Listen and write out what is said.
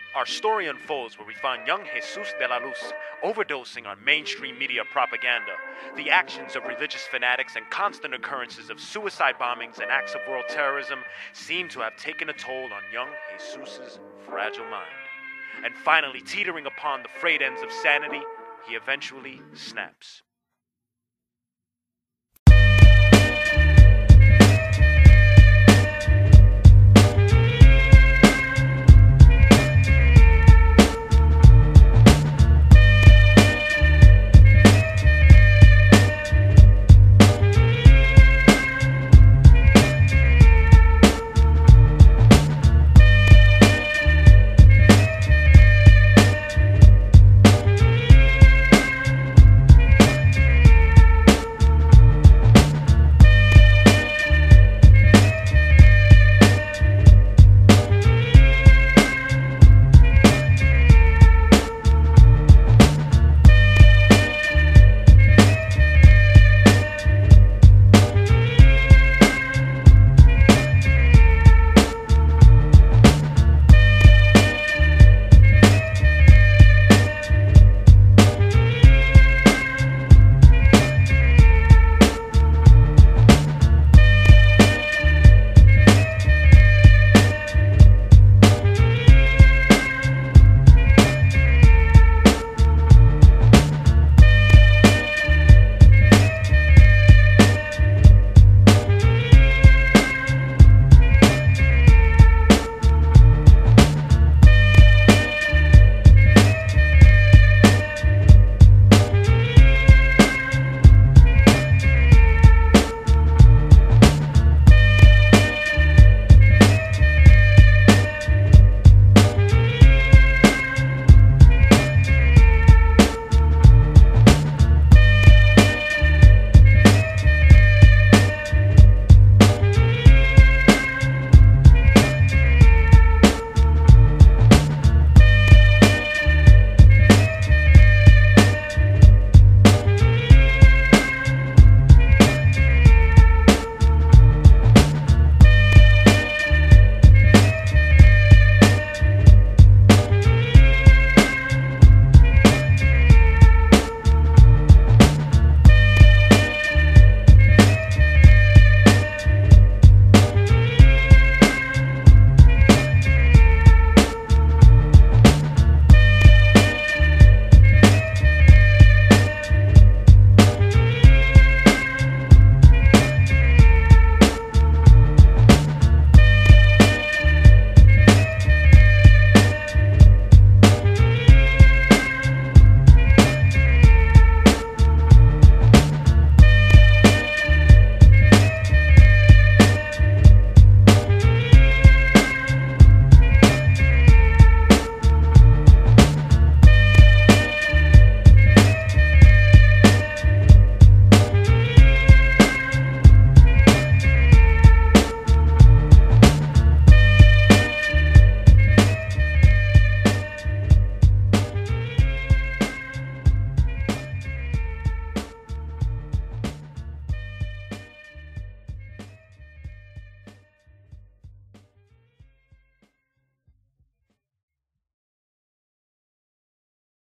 Our story unfolds where we find young Jesus de la Luz overdosing on mainstream media propaganda. The actions of religious fanatics and constant occurrences of suicide bombings and acts of world terrorism seem to have taken a toll on young Jesus's fragile mind. And finally, teetering upon the frayed ends of sanity, he eventually snaps.